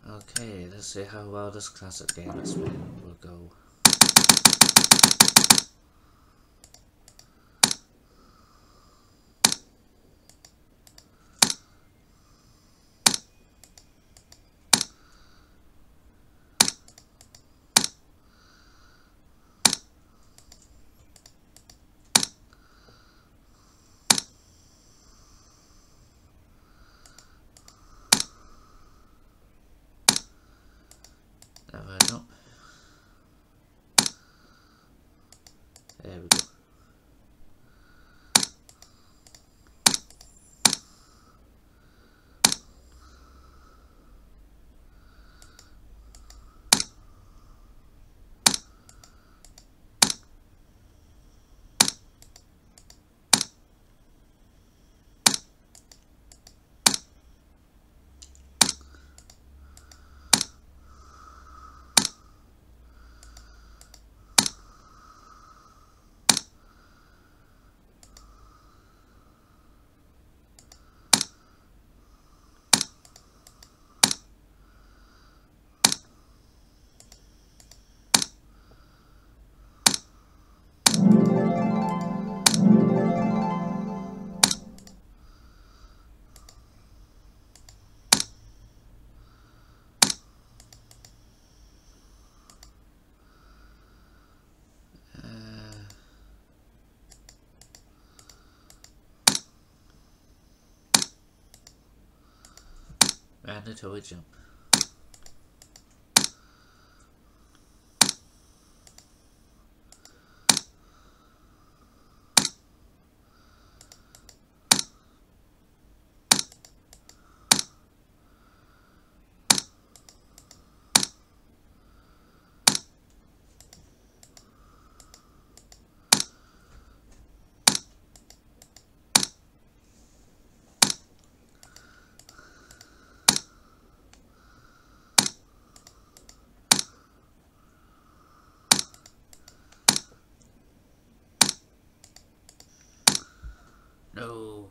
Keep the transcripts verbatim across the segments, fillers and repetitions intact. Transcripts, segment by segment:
Okay, let's see how well this classic game has been will go. Never know. There we go. Mandatory jump. No.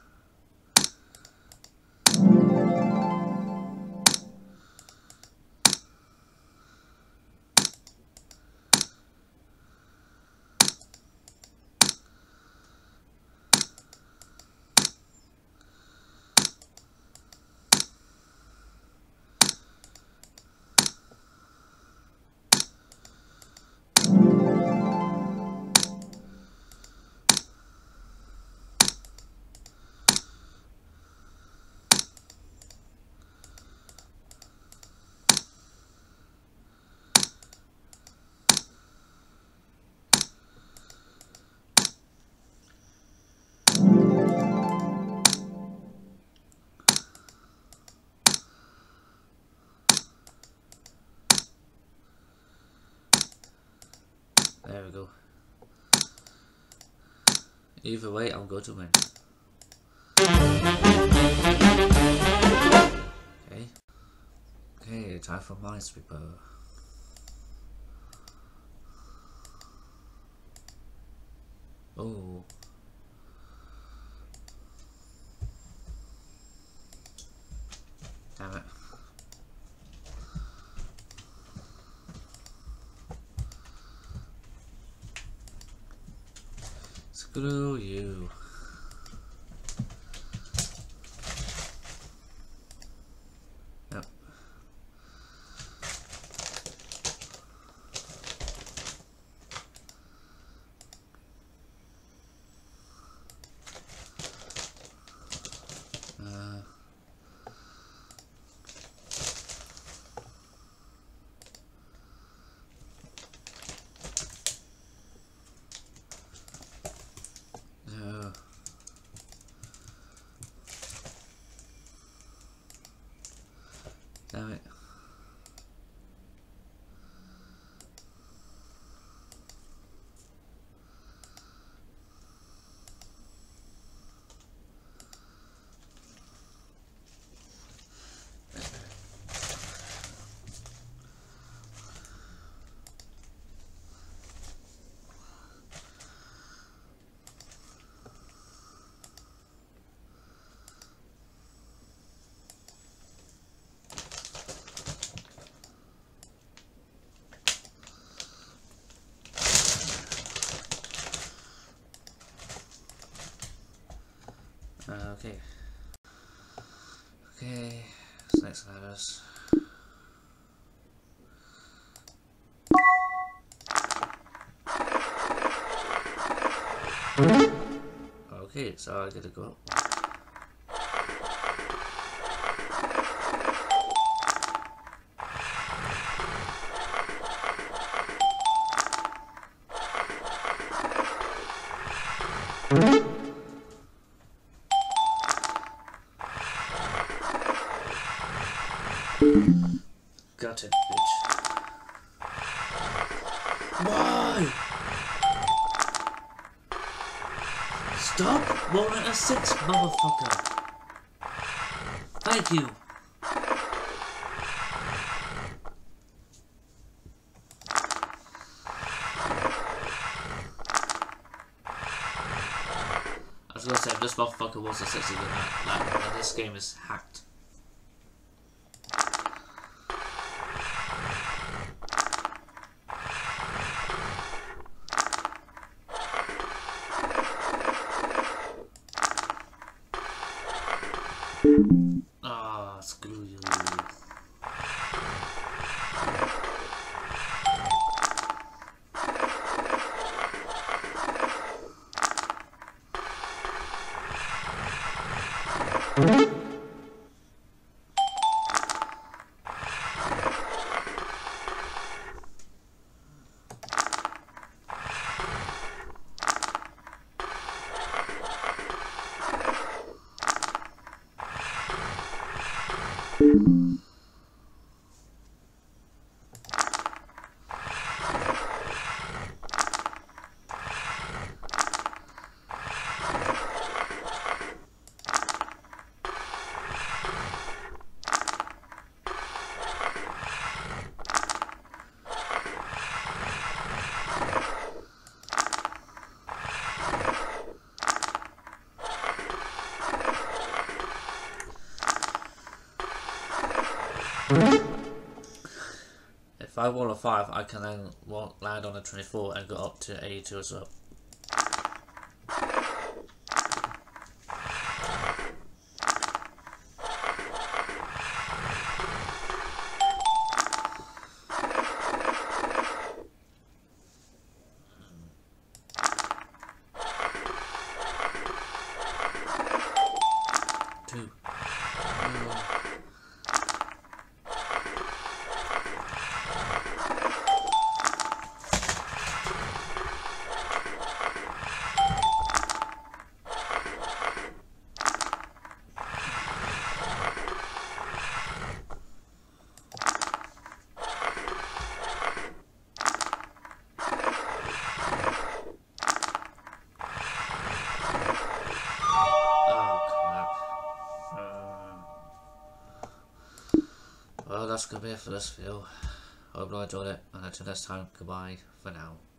There we go. Either way, I'm going to win. Okay. Okay, time for Minesweeper. Oh. Damn it. Screw you. Yep. Uh. No. Damn it. Okay, snakes and ladders. Okay, so I gotta go up. Got it, bitch. Why? Stop rolling a six, motherfucker. Thank you. I was gonna say, if this motherfucker was a six again, that, that, that this game is hacked. Ah, oh, screw you. If I roll a five, I can then land on a twenty-four and go up to eighty-two as well. Two. Well, that's going to be it for this video. Hope you enjoyed it, and until next time, goodbye for now.